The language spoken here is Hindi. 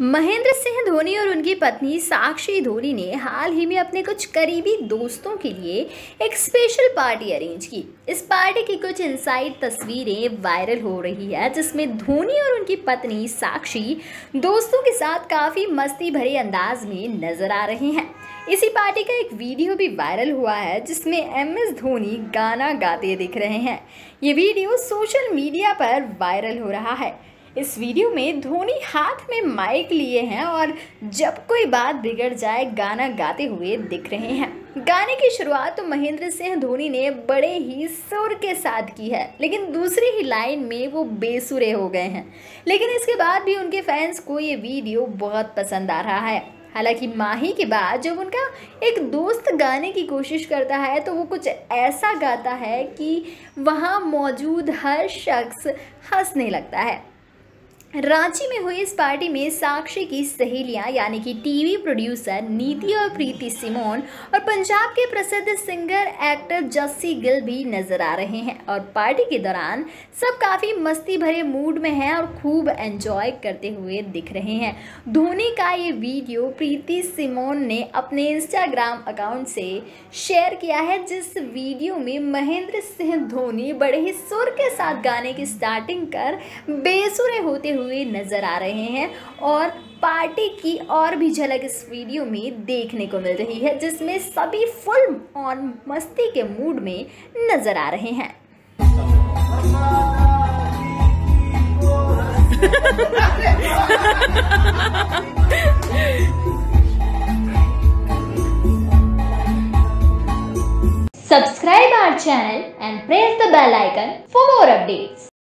महेंद्र सिंह धोनी और उनकी पत्नी साक्षी धोनी ने हाल ही में अपने कुछ करीबी दोस्तों के लिए एक स्पेशल पार्टी अरेंज की। इस पार्टी की कुछ इनसाइड तस्वीरें वायरल हो रही है, जिसमें धोनी और उनकी पत्नी साक्षी दोस्तों के साथ काफ़ी मस्ती भरे अंदाज में नजर आ रहे हैं। इसी पार्टी का एक वीडियो भी वायरल हुआ है, जिसमें MS धोनी गाना गाते दिख रहे हैं। ये वीडियो सोशल मीडिया पर वायरल हो रहा है। इस वीडियो में धोनी हाथ में माइक लिए हैं और जब कोई बात बिगड़ जाए गाना गाते हुए दिख रहे हैं। गाने की शुरुआत तो महेंद्र सिंह धोनी ने बड़े ही सुर के साथ की है, लेकिन दूसरी ही लाइन में वो बेसुरे हो गए हैं। लेकिन इसके बाद भी उनके फैंस को ये वीडियो बहुत पसंद आ रहा है। हालांकि माही के बाद जब उनका एक दोस्त गाने की कोशिश करता है तो वो कुछ ऐसा गाता है कि वहाँ मौजूद हर शख्स हंसने लगता है। रांची में हुई इस पार्टी में साक्षी की सहेलियां यानी कि टीवी प्रोड्यूसर नीति और प्रीति सिमोन और पंजाब के प्रसिद्ध सिंगर एक्टर जस्सी गिल भी नजर आ रहे हैं। और पार्टी के दौरान सब काफ़ी मस्ती भरे मूड में हैं और खूब एंजॉय करते हुए दिख रहे हैं। धोनी का ये वीडियो प्रीति सिमोन ने अपने इंस्टाग्राम अकाउंट से शेयर किया है, जिस वीडियो में महेंद्र सिंह धोनी बड़े ही सुर के साथ गाने की स्टार्टिंग कर बेसुरे होते हुए नजर आ रहे हैं। और पार्टी की और भी झलक इस वीडियो में देखने को मिल रही है, जिसमें सभी फुल ऑन मस्ती के मूड में नजर आ रहे हैं। Subscribe our channel and press the bell icon for more updates.